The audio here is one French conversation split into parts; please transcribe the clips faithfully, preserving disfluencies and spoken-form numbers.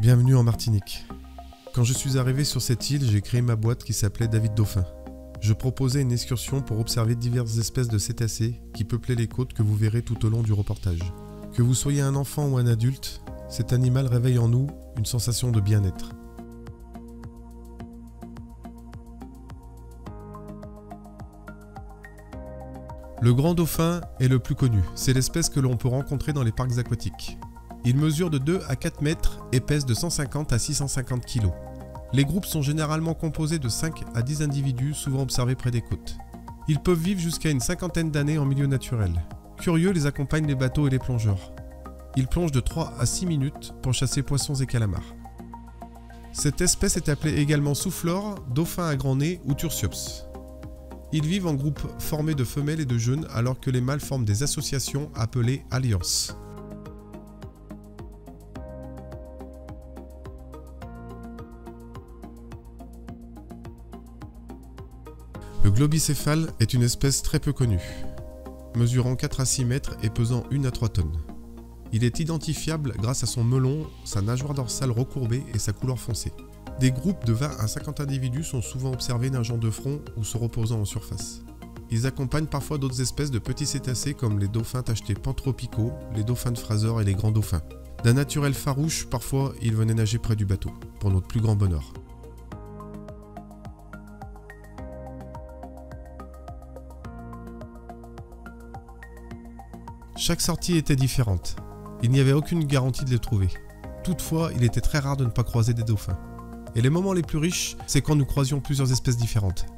Bienvenue en Martinique. Quand je suis arrivé sur cette île, j'ai créé ma boîte qui s'appelait David Dauphin. Je proposais une excursion pour observer diverses espèces de cétacés qui peuplaient les côtes que vous verrez tout au long du reportage. Que vous soyez un enfant ou un adulte, cet animal réveille en nous une sensation de bien-être. Le grand dauphin est le plus connu, c'est l'espèce que l'on peut rencontrer dans les parcs aquatiques. Il mesure de deux à quatre mètres et pèse de cent cinquante à six cent cinquante kilos. Les groupes sont généralement composés de cinq à dix individus, souvent observés près des côtes. Ils peuvent vivre jusqu'à une cinquantaine d'années en milieu naturel. Curieux, les accompagnent les bateaux et les plongeurs. Ils plongent de trois à six minutes pour chasser poissons et calamars. Cette espèce est appelée également soufflore, dauphin à grand nez ou tursiops. Ils vivent en groupes formés de femelles et de jeunes alors que les mâles forment des associations appelées alliances. Le globicéphale est une espèce très peu connue, mesurant quatre à six mètres et pesant une à trois tonnes. Il est identifiable grâce à son melon, sa nageoire dorsale recourbée et sa couleur foncée. Des groupes de vingt à cinquante individus sont souvent observés nageant de front ou se reposant en surface. Ils accompagnent parfois d'autres espèces de petits cétacés comme les dauphins tachetés pantropicaux, les dauphins de Fraser et les grands dauphins. D'un naturel farouche, parfois ils venaient nager près du bateau, pour notre plus grand bonheur. Chaque sortie était différente. Il n'y avait aucune garantie de les trouver. Toutefois, il était très rare de ne pas croiser des dauphins. Et les moments les plus riches, c'est quand nous croisions plusieurs espèces différentes.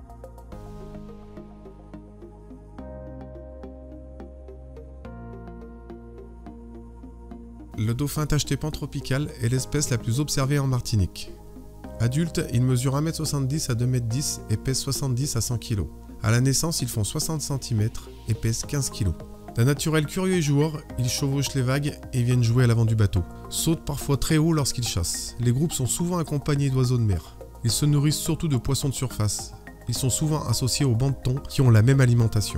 Le dauphin tacheté pantropical est l'espèce la plus observée en Martinique. Adulte, il mesure un mètre soixante-dix à deux mètres dix et pèse soixante-dix à cent kilos. À la naissance, ils font soixante centimètres et pèsent quinze kilos. D'un naturel curieux et joueur, ils chevauchent les vagues et viennent jouer à l'avant du bateau. Sautent parfois très haut lorsqu'ils chassent. Les groupes sont souvent accompagnés d'oiseaux de mer. Ils se nourrissent surtout de poissons de surface. Ils sont souvent associés aux bancs de thon qui ont la même alimentation.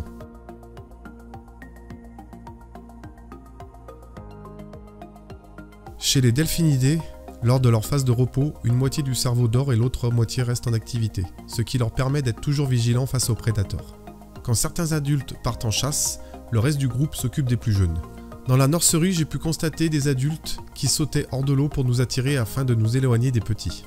Chez les delphinidés, lors de leur phase de repos, une moitié du cerveau dort et l'autre moitié reste en activité, ce qui leur permet d'être toujours vigilants face aux prédateurs. Quand certains adultes partent en chasse, le reste du groupe s'occupe des plus jeunes. Dans la nurserie, j'ai pu constater des adultes qui sautaient hors de l'eau pour nous attirer afin de nous éloigner des petits.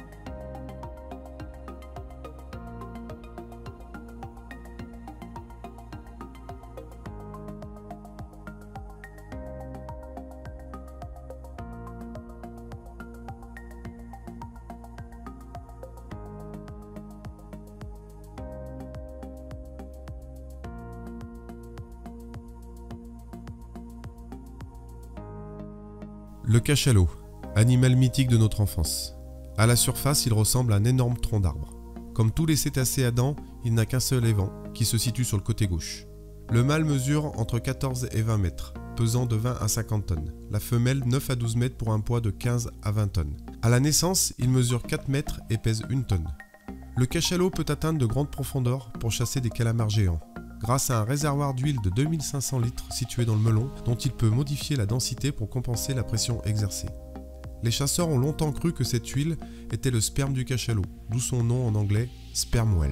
Le cachalot, animal mythique de notre enfance. À la surface, il ressemble à un énorme tronc d'arbre. Comme tous les cétacés à dents, il n'a qu'un seul évent, qui se situe sur le côté gauche. Le mâle mesure entre quatorze et vingt mètres, pesant de vingt à cinquante tonnes. La femelle neuf à douze mètres pour un poids de quinze à vingt tonnes. À la naissance, il mesure quatre mètres et pèse une tonne. Le cachalot peut atteindre de grandes profondeurs pour chasser des calamars géants. Grâce à un réservoir d'huile de deux mille cinq cents litres situé dans le melon, dont il peut modifier la densité pour compenser la pression exercée. Les chasseurs ont longtemps cru que cette huile était le sperme du cachalot, d'où son nom en anglais sperm whale.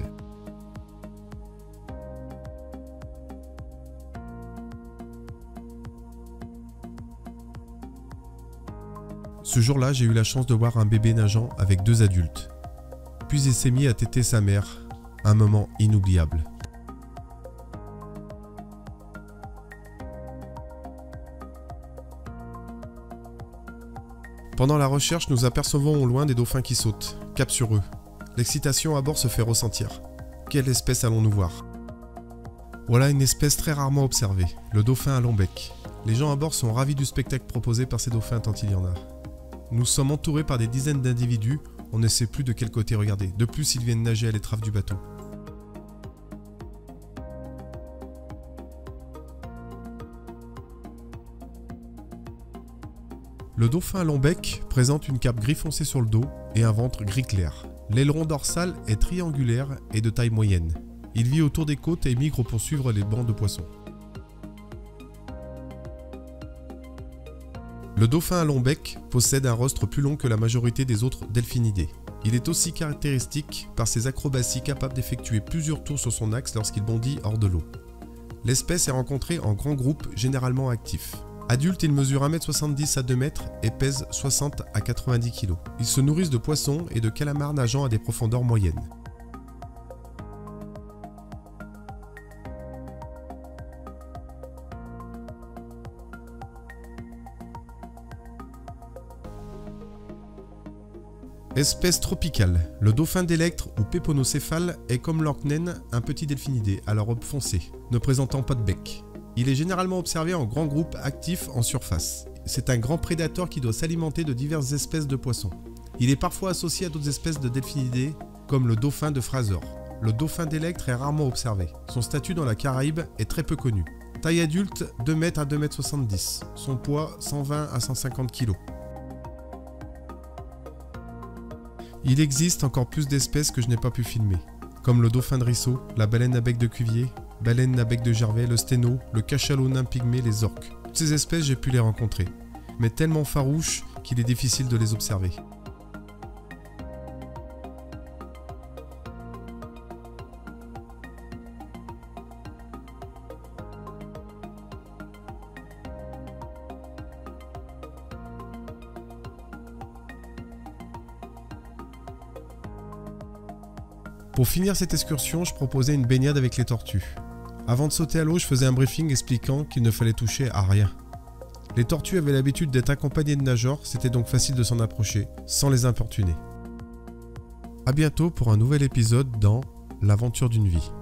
Ce jour-là, j'ai eu la chance de voir un bébé nageant avec deux adultes. Puis il s'est mis à téter sa mère, un moment inoubliable. Pendant la recherche, nous apercevons au loin des dauphins qui sautent, cap sur eux. L'excitation à bord se fait ressentir. Quelle espèce allons-nous voir? Voilà une espèce très rarement observée, le dauphin à long bec. Les gens à bord sont ravis du spectacle proposé par ces dauphins tant il y en a. Nous sommes entourés par des dizaines d'individus, on ne sait plus de quel côté regarder. De plus, ils viennent nager à l'étrave du bateau. Le dauphin à long bec présente une cape gris foncé sur le dos et un ventre gris clair. L'aileron dorsal est triangulaire et de taille moyenne. Il vit autour des côtes et migre pour suivre les bancs de poissons. Le dauphin à long bec possède un rostre plus long que la majorité des autres delphinidés. Il est aussi caractéristique par ses acrobaties capables d'effectuer plusieurs tours sur son axe lorsqu'il bondit hors de l'eau. L'espèce est rencontrée en grands groupes généralement actifs. Adulte, il mesure un mètre soixante-dix à deux mètres et pèse soixante à quatre-vingt-dix kilos. Ils se nourrissent de poissons et de calamars nageant à des profondeurs moyennes. Espèce tropicale, le dauphin d'électre ou péponocéphale est comme l'orque naine un petit delphinidé à la robe foncée, ne présentant pas de bec. Il est généralement observé en grands groupes actifs en surface. C'est un grand prédateur qui doit s'alimenter de diverses espèces de poissons. Il est parfois associé à d'autres espèces de delphinidés, comme le dauphin de Fraser. Le dauphin d'électre est rarement observé. Son statut dans la Caraïbe est très peu connu. Taille adulte, deux mètres à deux mètres soixante-dix. Son poids, cent vingt à cent cinquante kilos. Il existe encore plus d'espèces que je n'ai pas pu filmer, comme le dauphin de Risso, la baleine à bec de Cuvier, baleine à bec de Gervais, le sténo, le cachalot nain pygmée, les orques. Toutes ces espèces, j'ai pu les rencontrer, mais tellement farouches qu'il est difficile de les observer. Pour finir cette excursion, je proposais une baignade avec les tortues. Avant de sauter à l'eau, je faisais un briefing expliquant qu'il ne fallait toucher à rien. Les tortues avaient l'habitude d'être accompagnées de nageurs, c'était donc facile de s'en approcher, sans les importuner. A bientôt pour un nouvel épisode dans L'aventure d'une vie.